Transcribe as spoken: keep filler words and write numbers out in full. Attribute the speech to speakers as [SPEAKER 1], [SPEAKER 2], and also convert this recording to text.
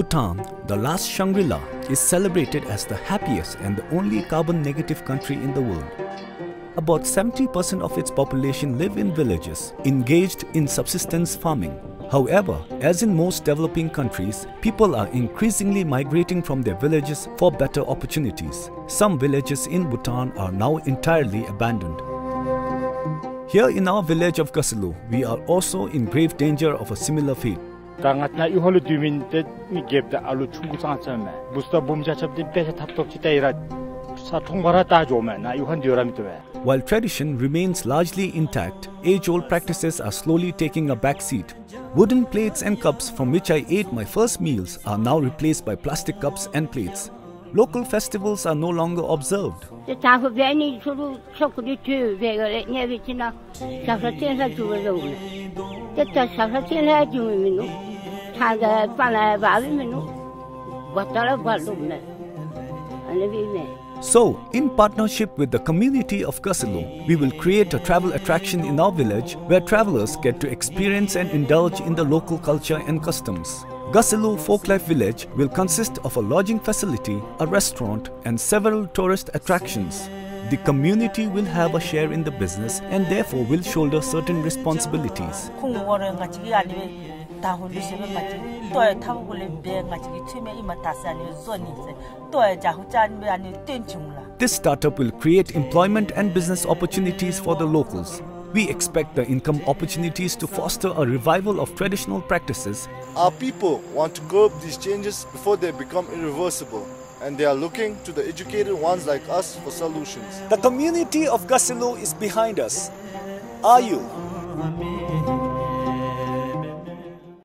[SPEAKER 1] Bhutan, the last Shangri-La, is celebrated as the happiest and the only carbon-negative country in the world. About seventy percent of its population live in villages, engaged in subsistence farming. However, as in most developing countries, people are increasingly migrating from their villages for better opportunities. Some villages in Bhutan are now entirely abandoned. Here in our village of Gaselo, we are also in grave danger of a similar fate. While tradition remains largely intact, age-old practices are slowly taking a backseat. Wooden plates and cups from which I ate my first meals are now replaced by plastic cups and plates. Local festivals are no longer observed. So, in partnership with the community of Gaselo, we will create a travel attraction in our village where travelers get to experience and indulge in the local culture and customs. Gaselo Folklife Village will consist of a lodging facility, a restaurant, and several tourist attractions. The community will have a share in the business and therefore will shoulder certain responsibilities. This startup will create employment and business opportunities for the locals. We expect the income opportunities to foster a revival of traditional practices.
[SPEAKER 2] Our people want to curb these changes before they become irreversible, and they are looking to the educated ones like us for solutions.
[SPEAKER 1] The community of Gaselo is behind us. Are you?